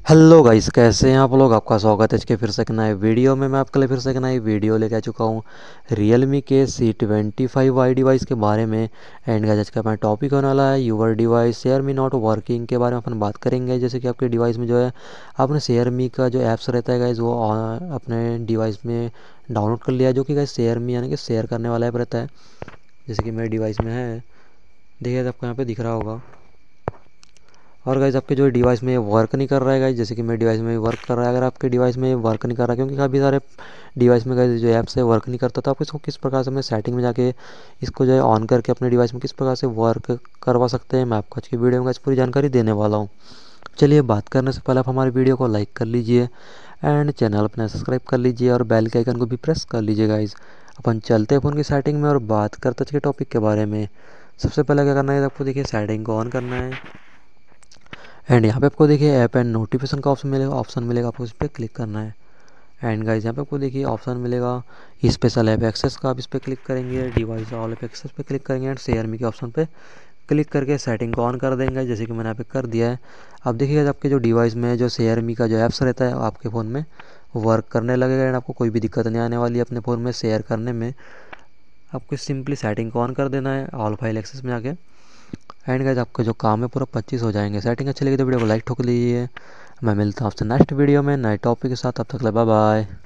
Hello guys, कैसे हैं आप लोग। आपका स्वागत है इसके फिर से एक नए वीडियो में। मैं आपके लिए फिर से एक नई वीडियो लेके आ चुका हूँ Realme के C25i डिवाइस के बारे में। एंड गाइस, आज का अपना टॉपिक होने वाला है your device share me not working के बारे में अपन बात करेंगे। जैसे कि आपके डिवाइस में जो है आपने शेयर मी का जो ऐप्स रहता है गाइस, वो अपने डिवाइस में डाउनलोड कर लिया है, जो कि गाइस शेयर मी यानी कि शेयर करने वाला ऐप रहता है। जैसे कि मेरे डिवाइस में है, देखिए आपको यहाँ पे दिख रहा होगा। और गाइज आपके जो डिवाइस में वर्क नहीं कर रहा है गाइज, जैसे कि मेरे डिवाइस में वर्क कर रहा है। अगर आपके डिवाइस में वर्क नहीं कर रहा है, क्योंकि काफ़ी सारे डिवाइस में गाइज जो ऐप्स है वर्क नहीं करता, तो आप इसको किस प्रकार से अपने सेटिंग में जाके इसको जो है ऑन करके अपने डिवाइस में किस प्रकार से वर्क करवा सकते हैं, मैं आपको आज की वीडियो में गाइज पूरी जानकारी देने वाला हूँ। चलिए, बात करने से पहले आप हमारी वीडियो को लाइक कर लीजिए एंड चैनल अपना सब्सक्राइब कर लीजिए और बेल के आइकन को भी प्रेस कर लीजिए गाइज। अपन चलते हैं फ़ोन की सेटिंग में और बात करते हैं आज के टॉपिक के बारे में। सबसे पहले क्या करना है, आपको देखिए सेटिंग को ऑन करना है। एंड यहाँ पे आपको देखिए ऐप एंड नोटिफिकेशन का ऑप्शन मिलेगा, आपको इस पर क्लिक करना है। एंड गाइस, यहाँ पे आपको देखिए ऑप्शन मिलेगा स्पेशल ऐप एक्सेस का, आप इस पर क्लिक करेंगे। डिवाइस ऑल ऐप एक्सेस पे क्लिक करेंगे एंड शेयर मी के ऑप्शन पे क्लिक करके सेटिंग को ऑन कर देंगे, जैसे कि मैंने यहाँ पे कर दिया है। अब देखिएगा आपके जो डिवाइस में जो शेयर मी का जो ऐप्स रहता है आपके फ़ोन में वर्क करने लगेगा एंड आपको कोई भी दिक्कत नहीं आने वाली है अपने फ़ोन में शेयर करने में। आपको सिंपली सेटिंग को ऑन कर देना है ऑल फाइल एक्सेस में जाके। एंड गाइस, आपका जो काम है पूरा 25 हो जाएंगे। सेटिंग अच्छी लगी तो वीडियो को लाइक ठोक लीजिए। मैं मिलता हूँ आपसे नेक्स्ट वीडियो में नए टॉपिक के साथ। तब तक बाय बाय।